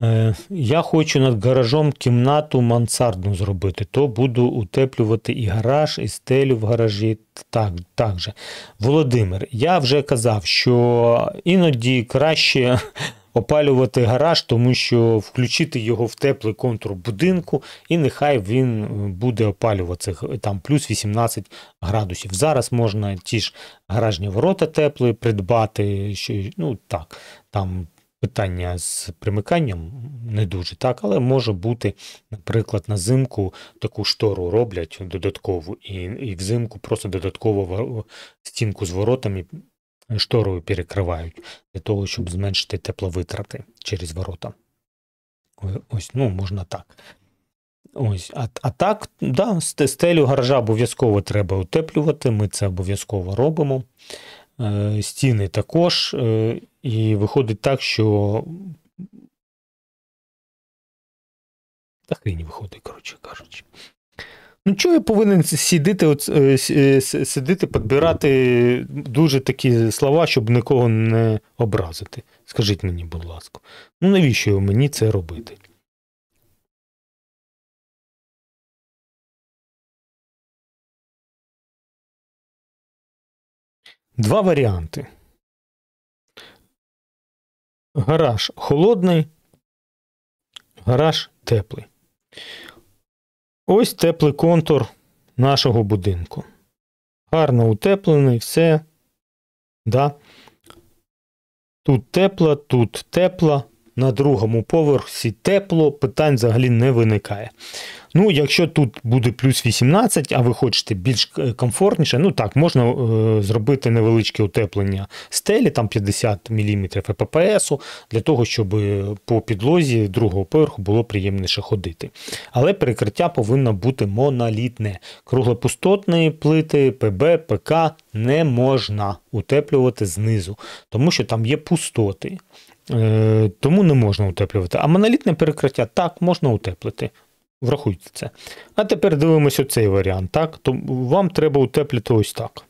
Я хочу над гаражом кімнату мансардну зробити, то буду утеплювати і гараж, і стелю в гаражі. Так же. Володимир, я вже казав, що іноді краще опалювати гараж, тому що включити його в теплий контур будинку, і нехай він буде опалюватися там плюс 18 градусів. Зараз можна ті ж гаражні ворота теплі придбати, там питання з примиканням не дуже, так, але може бути, наприклад, на зимку таку штору роблять додаткову, і взимку просто додатково стінку з воротами шторою перекривають, для того, щоб зменшити тепловитрати через ворота. Ось, можна так. Ось, а так, да, стелю гаража обов'язково треба утеплювати, ми це обов'язково робимо. Стіни також, і виходить так, що та хрінь виходить, коротше кажучи. Чого я повинен сидіти, підбирати дуже такі слова, щоб нікого не образити? Скажіть мені, будь ласка. Навіщо мені це робити? Два варіанти. Гараж холодний, гараж теплий. Ось теплий контур нашого будинку. Гарно утеплений, все. Да. Тут тепло, на другому поверсі тепло, питань взагалі не виникає. Якщо тут буде плюс 18, а ви хочете більш комфортніше, можна зробити невеличке утеплення стелі, там 50 мм ФПС, для того, щоб по підлозі другого поверху було приємніше ходити. Але перекриття повинно бути монолітне. Круглопустотні плити, ПБ, ПК не можна утеплювати знизу, тому що там є пустоти. Тому не можна утеплювати. А монолітне перекриття так, можна утеплити. Врахуйте це. А тепер дивимося оцей варіант. Так? То вам треба утеплити ось так.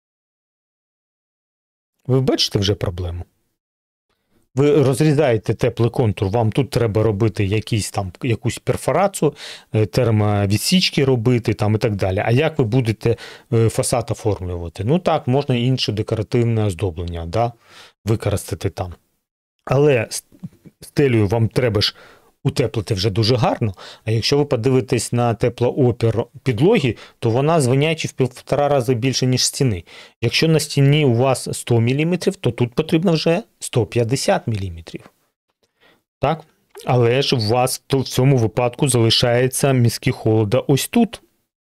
Ви бачите вже проблему? Ви розрізаєте теплий контур, вам тут треба робити якусь перфорацію, термовідсічки робити і так далі. А як ви будете фасад оформлювати? Так, можна інше декоративне оздоблення використати там. Але стелю вам треба ж утеплити вже дуже гарно, а якщо ви подивитесь на теплоопір підлоги, то вона звиняючи в 1,5 рази більше, ніж стіни. Якщо на стіні у вас 100 мм, то тут потрібно вже 150 мм. Так? Але ж у вас в цьому випадку залишається мізки холода ось тут.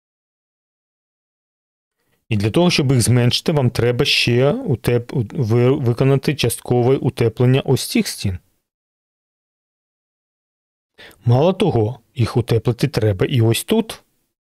І для того, щоб їх зменшити, вам треба ще виконати часткове утеплення ось цих стін. Мало того, їх утеплити треба і ось тут.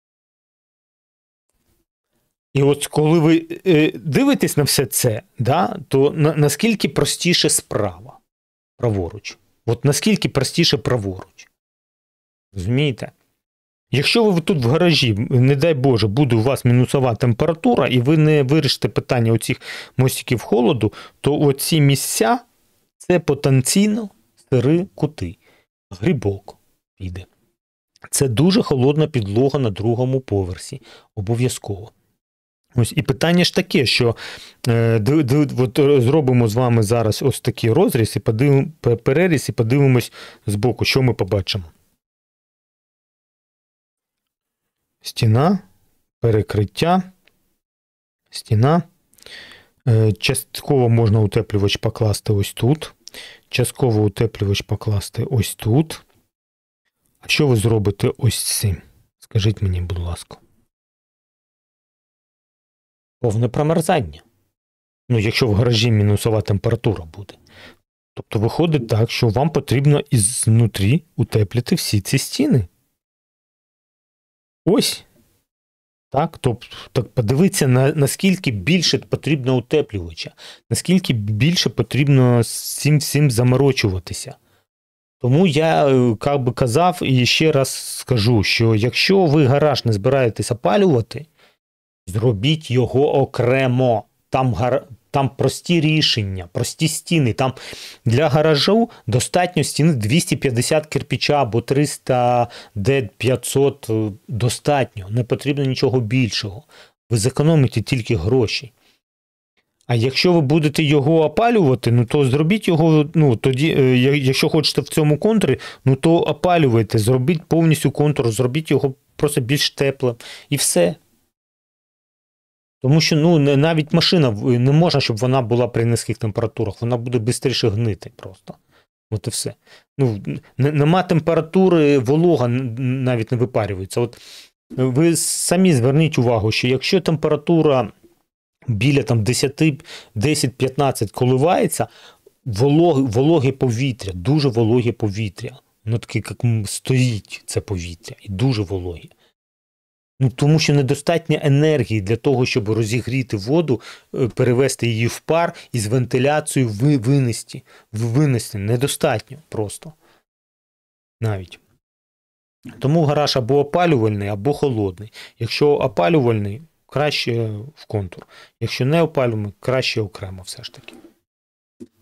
І от коли ви дивитесь на все це, то наскільки простіше справа, праворуч. От наскільки простіше праворуч. Розумієте? Якщо ви тут в гаражі, не дай Боже, буде у вас мінусова температура, і ви не вирішите питання оцих мостиків холоду, то оці місця – це потенційно сири кути. Грибок піде. Це дуже холодна підлога на другому поверсі. Обов'язково. Ось, і питання ж таке, що зробимо з вами зараз ось такий розріз, переріз, і подивимось збоку, що ми побачимо. Стіна, перекриття, стіна. Частково можна утеплювач покласти ось тут. Частково утеплювач покласти ось тут. А що ви зробите ось з цим? Скажіть мені, будь ласка. Повне промерзання. Якщо в гаражі мінусова температура буде. Тобто виходить так, що вам потрібно ізнутрі утеплити всі ці стіни. Ось. Так, тобто подивіться, наскільки більше потрібно утеплювача, наскільки більше потрібно з цим всім заморочуватися. Тому я казав і ще раз скажу, що якщо ви гараж не збираєтесь опалювати, зробіть його окремо. Там там прості рішення, прості стіни. Там для гаражу достатньо стіни 250 кирпича або 300 Д500 достатньо. Не потрібно нічого більшого. Ви зекономите тільки гроші. А якщо ви будете його опалювати, ну то зробіть його, ну тоді, якщо хочете в цьому контурі, ну то опалювайте, зробіть повністю контур, зробіть його просто більш теплим і все. Тому що ну, навіть машина, не можна, щоб вона була при низьких температурах, вона буде швидше гнити просто. От і все. Ну, нема температури, волога навіть не випарюється. От ви самі зверніть увагу, що якщо температура біля там 10-15 коливається, вологе повітря, дуже вологе повітря. Воно таке, як стоїть це повітря, і дуже вологе. Ну, тому що недостатньо енергії для того, щоб розігріти воду, перевести її в пар і з вентиляцією винести. Недостатньо просто. Навіть. Тому гараж або опалювальний, або холодний. Якщо опалювальний, краще в контур. Якщо не опалювальний, краще окремо все ж таки.